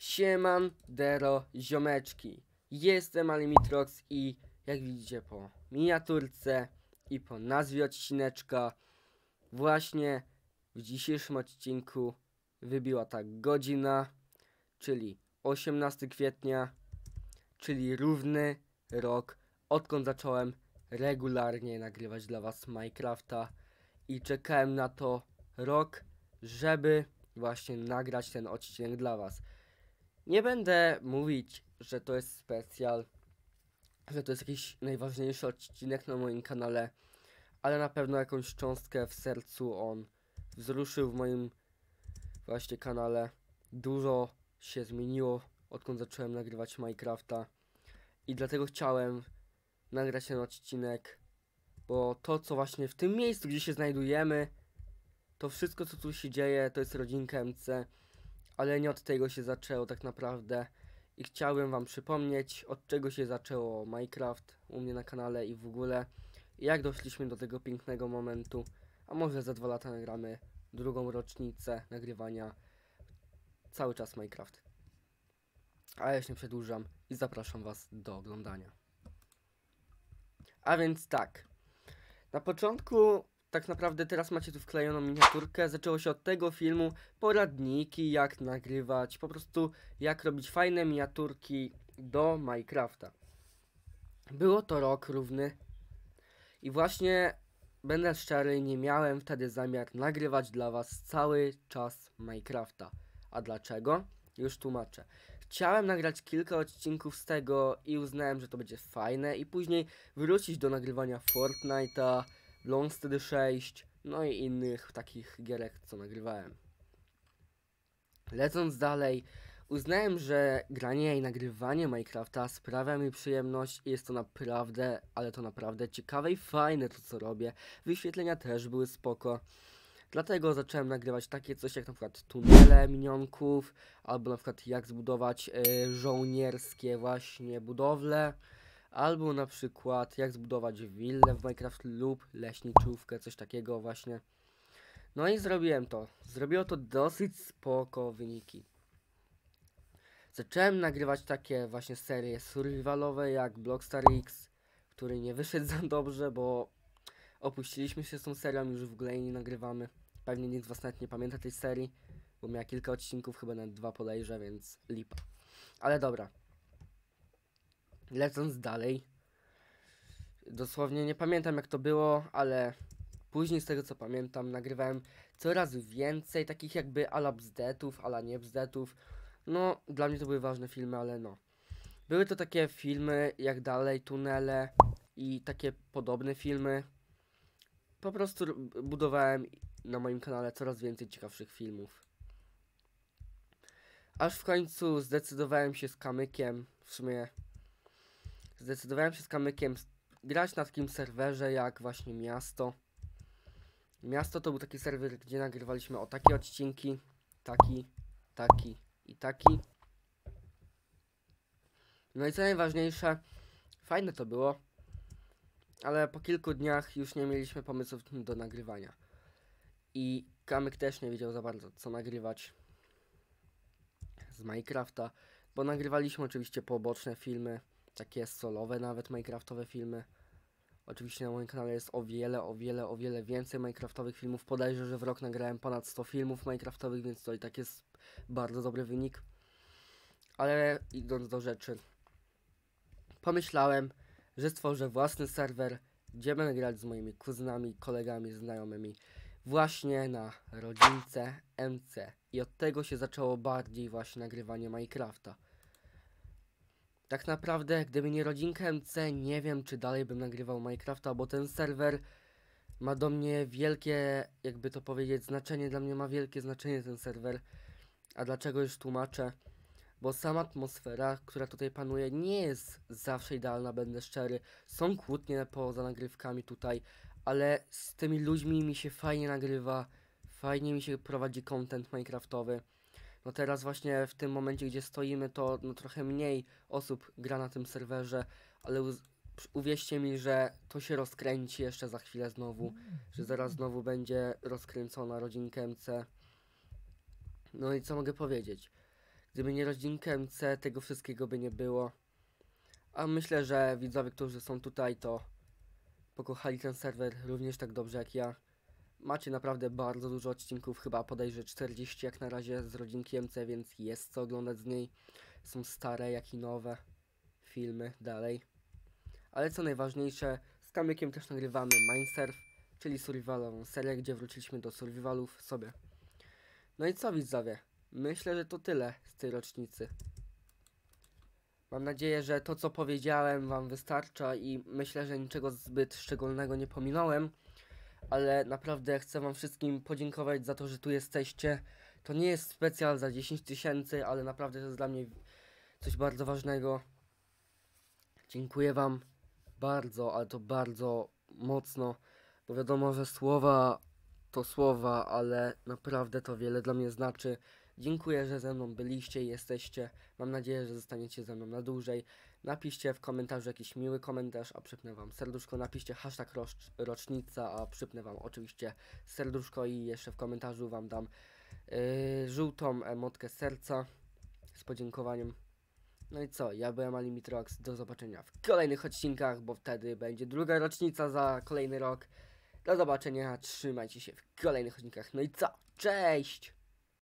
Siemandero ziomeczki, jestem Alimitrox i jak widzicie po miniaturce i po nazwie odcineczka, właśnie w dzisiejszym odcinku wybiła ta godzina, czyli 18 kwietnia, czyli równy rok, odkąd zacząłem regularnie nagrywać dla was Minecrafta i czekałem na to rok, żeby właśnie nagrać ten odcinek dla was. Nie będę mówić, że to jest specjal, że to jest jakiś najważniejszy odcinek na moim kanale, ale na pewno jakąś cząstkę w sercu on wzruszył w moim właśnie kanale. Dużo się zmieniło, odkąd zacząłem nagrywać Minecrafta i dlatego chciałem nagrać ten odcinek, bo to, co właśnie w tym miejscu, gdzie się znajdujemy, to wszystko, co tu się dzieje, to jest rodzinka MC. Ale nie od tego się zaczęło tak naprawdę i chciałem wam przypomnieć, od czego się zaczęło Minecraft u mnie na kanale i w ogóle, jak doszliśmy do tego pięknego momentu, a może za 2 lata nagramy drugą rocznicę nagrywania cały czas Minecraft. A ja się nie przedłużam i zapraszam was do oglądania. A więc tak, na początku tak naprawdę teraz macie tu wklejoną miniaturkę. Zaczęło się od tego filmu, poradniki, jak nagrywać, po prostu jak robić fajne miniaturki do Minecrafta. Było to rok równy i właśnie, będę szczery, nie miałem wtedy zamiar nagrywać dla was cały czas Minecrafta. A dlaczego? Już tłumaczę. Chciałem nagrać kilka odcinków z tego i uznałem, że to będzie fajne i później wrócić do nagrywania Fortnite'a, Longsteady 6, no i innych takich gierek, co nagrywałem. Lecąc dalej, uznałem, że granie i nagrywanie Minecrafta sprawia mi przyjemność i jest to naprawdę, ale to naprawdę ciekawe i fajne to, co robię. Wyświetlenia też były spoko. Dlatego zacząłem nagrywać takie coś jak na przykład tunele minionków, albo na przykład jak zbudować żołnierskie właśnie budowle, albo na przykład jak zbudować willę w Minecraft lub leśniczówkę, coś takiego właśnie. No i zrobiłem to. Zrobiło to dosyć spoko wyniki. Zacząłem nagrywać takie właśnie serie survivalowe jak Blockstar X, który nie wyszedł za dobrze, bo opuściliśmy się z tą serią, już w ogóle jej nie nagrywamy. Pewnie nikt z was nawet nie pamięta tej serii, bo miała kilka odcinków, chyba nawet 2 podejrzę, więc lipa. Ale dobra. Lecąc dalej. Dosłownie nie pamiętam jak to było, ale później z tego co pamiętam nagrywałem coraz więcej takich jakby ala bzdetów, ala nie bzdetów. No, dla mnie to były ważne filmy, ale no. Były to takie filmy jak dalej, tunele i takie podobne filmy. Po prostu budowałem na moim kanale coraz więcej ciekawszych filmów. Aż w końcu zdecydowałem się z Kamykiem, w sumie zdecydowałem się z Kamykiem grać na takim serwerze jak właśnie Miasto. Miasto to był taki serwer, gdzie nagrywaliśmy o takie odcinki, taki, taki i taki. No i co najważniejsze, fajne to było, ale po kilku dniach już nie mieliśmy pomysłów do nagrywania. I Kamyk też nie wiedział za bardzo co nagrywać z Minecrafta, bo nagrywaliśmy oczywiście poboczne filmy, takie solowe nawet Minecraftowe filmy. Oczywiście na moim kanale jest o wiele więcej Minecraftowych filmów. Podejrzę, że w rok nagrałem ponad 100 filmów Minecraftowych, więc to i tak jest bardzo dobry wynik. Ale idąc do rzeczy, pomyślałem, że stworzę własny serwer, gdzie będę grać z moimi kuzynami, kolegami, znajomymi właśnie na rodzince MC. I od tego się zaczęło bardziej właśnie nagrywanie Minecrafta. Tak naprawdę, gdyby nie rodzinka MC, nie wiem, czy dalej bym nagrywał Minecrafta, bo ten serwer ma do mnie wielkie, jakby to powiedzieć, znaczenie. Dla mnie ma wielkie znaczenie ten serwer. A dlaczego już tłumaczę? Bo sama atmosfera, która tutaj panuje, nie jest zawsze idealna, będę szczery. Są kłótnie poza nagrywkami tutaj, ale z tymi ludźmi mi się fajnie nagrywa, fajnie mi się prowadzi content Minecraftowy. No teraz właśnie w tym momencie, gdzie stoimy, to no trochę mniej osób gra na tym serwerze, ale uwierzcie mi, że to się rozkręci jeszcze za chwilę znowu, że zaraz znowu będzie rozkręcona rodzinka MC. No i co mogę powiedzieć? Gdyby nie rodzinka MC, tego wszystkiego by nie było. A myślę, że widzowie, którzy są tutaj, to pokochali ten serwer również tak dobrze jak ja. Macie naprawdę bardzo dużo odcinków, chyba podejrzę 40 jak na razie z rodzinki MC, więc jest co oglądać z niej. Są stare, jak i nowe filmy dalej. Ale co najważniejsze, z Kamykiem też nagrywamy Minesurf, czyli survivalową serię, gdzie wróciliśmy do survivalów sobie. No i co widzowie? Myślę, że to tyle z tej rocznicy. Mam nadzieję, że to co powiedziałem wam wystarcza i myślę, że niczego zbyt szczególnego nie pominąłem. Ale naprawdę chcę wam wszystkim podziękować za to, że tu jesteście. To nie jest specjal za 10 000, ale naprawdę to jest dla mnie coś bardzo ważnego. Dziękuję wam bardzo, ale to bardzo mocno, bo wiadomo, że słowa to słowa, ale naprawdę to wiele dla mnie znaczy. Dziękuję, że ze mną byliście i jesteście. Mam nadzieję, że zostaniecie ze mną na dłużej. Napiszcie w komentarzu jakiś miły komentarz, a przypnę wam serduszko. Napiszcie hashtag rocznica, a przypnę wam oczywiście serduszko i jeszcze w komentarzu wam dam żółtą emotkę serca z podziękowaniem. No i co, ja byłem Alimitrox, do zobaczenia w kolejnych odcinkach, bo wtedy będzie druga rocznica za kolejny rok. Do zobaczenia, trzymajcie się w kolejnych odcinkach. No i co, cześć!